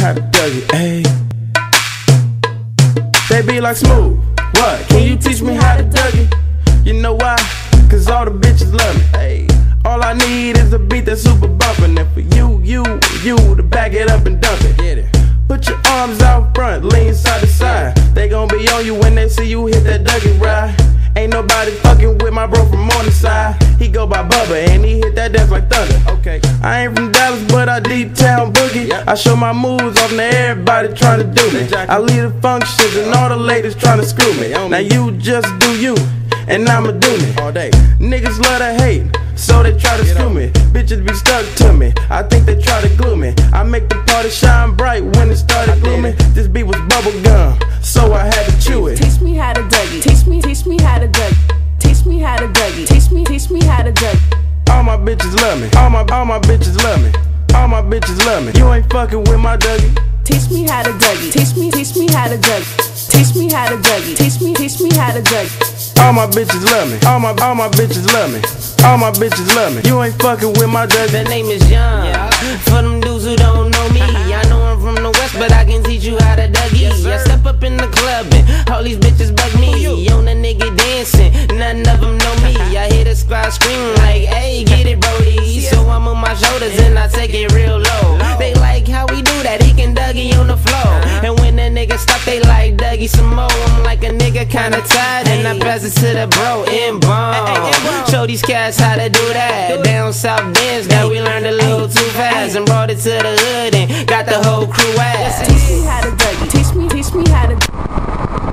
how to Dougie, ayy. They be like, Smooth, what? Can you teach me how to Dougie? You know why? Cause all the bitches love me, ayy. All I need is a beat that's super bumpin'. And for you to back it up and dump it. Get it. Put your arms out front, lean side to side. They gon' be on you when they see you hit that Dougie ride. Ain't nobody fucking with my bro from on the side. He go by Bubba and he hit that dance like thunder. Okay, I ain't from Dallas, but I deep town boogie. Yep. I show my moves off to everybody tryna do me. Exactly. I lead the functions and all the ladies tryna screw me. Now you just do you, and I'ma do me all day. Niggas love to hate, so they try to screw me. Bitches be stuck to me, I think they try to glue me. I make the party shine bright when it started glooming. This beat was bubble gum, so I had to chew it. Teach me how to Dougie. Teach me how to Dougie. Teach me how to Dougie. Teach me how to Dougie. All my bitches love me. All my bitches love me. All my bitches love me. You ain't fucking with my Dougie. Teach me how to Dougie. Teach me how to Dougie. Teach me how to Dougie. Teach me how to Dougie. All my bitches love me. All my bitches love me. All my bitches love me. You ain't fucking with my Dougie. The name is Young. Yeah. For them dudes who don't know me, I know I'm from the West, but I can teach you how to Dougie. Yes, I step up in the club and all these bitches bug me. On a nigga dancing, none of them know me. I hear the squad scream like, hey, get it, Brody. So I'm on my shoulders and I take it real low. They like how we do that, he can Dougie on the floor. And when the nigga stop, they like Dougie some more. I'm like a nigga kinda tired and I pass it to the bro in bone. Show these cats how to do that. Down south dance that we learned a little too fast and brought it to the hood and got the whole crew ass. Teach me how to Dougie. Teach me how to